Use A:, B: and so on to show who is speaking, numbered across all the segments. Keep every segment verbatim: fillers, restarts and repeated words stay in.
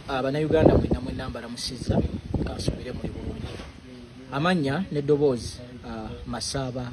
A: Abannayuganda mwenna mwenna mbalamusizza kansubire muli bulungi. Amanya n'eddoboozi uh, Masaba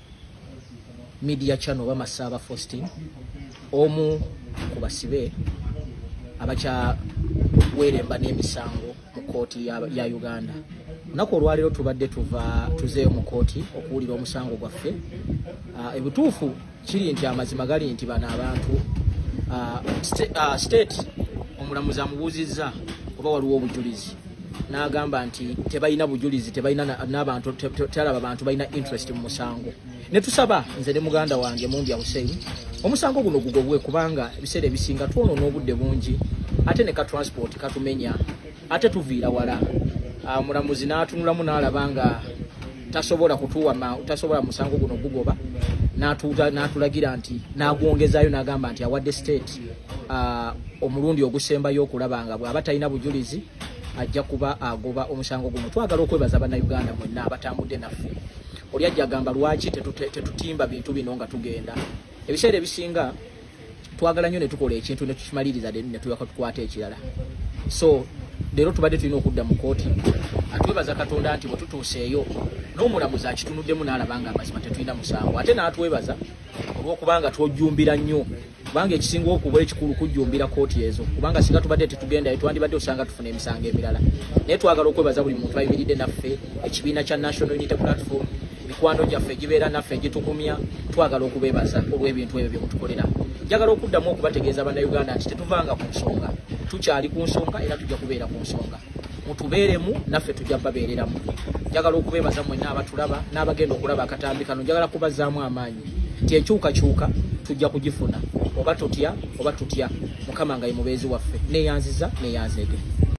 A: Media Channel ba Masaba Faustin omu ku basibe abakya weremba n'emisango mu kooti ya, ya Uganda. Nako olwaliro tubadde tuva tuzeeyo mu kooti okuwulira omusango gwaffe. Uh, ebutuufu kiri nti amazima gali nti bano abantu uh, st uh, state omulamuzi amubuuzizza oba waliwo obujulizi n'agamba nti tebalina bujulizi, tebalina n'abantu, talaba abantu balina interest mu musango. Ne tusaba nze ne muganda wange Mumbya Hussein omusango guno gugobwe kubanga ebiseera ebisinga twonoona obudde bungi ate ne ka transport katumenya ate tuviira wala. Omulamuzi n'atunulamu n'alabanga tasobola kutuwa tasobola musango guno gugoba n'atuuta n'atulagira nti n'agwongezaayo n'agamba nti awadde state uh, omulundi ogusembayo okulabanga bw'aba talina bujulizi ajja kuba agoba omusango guno. Twagala okwebaza bannayuganda mwenna abatambudde naffe. Oli ajja agamba lwaki tetutimba bintu bino nga tugenda. Ebiseera ebisinga twagala nnyo ne tukola ekintu ne tukimaliriza ne tuyaka tukwata ekirala. So leero tubadde tulina okudda mu kooti. Atwebaza Katonda nti bwe tutuuseeyo n'omulamuzi akitunuddemu n'alabanga amazima tetulina musango. Ate n'atwebaza olw'okubanga twojjumbira nnyo kubanga ekisinga okuba ekikulu kujjumbira kooti ezo kubanga singa tubadde tetugenda twandibadde osanga tufuna emisango emirala. Naye twagala okwebaza buli muntu ayimiridde naffe, ekibiina kya National Unity Platform, mikwano gyaffe egibeera naffe egitukumya. Twagala okubeebaza olw'ebintu ebyo bye mutukolera. Njagala okuddamu okubategeeza bannayuganda nti tetuvanga ku nsonga, tukyali ku nsonga era tujja kubeera ku nsonga. Mutubeeremu naffe tujja babeereramu. Njagala okubeebaza mwenna abatulaba n'abagenda okulaba akatambi kano. Njagala kubazaamu amaanyi nti enkyukakyuka tujja kugifuna oba tutya oba tutya. Mukama nga ye mubeezi waffe neeyanziza neeyanzeege.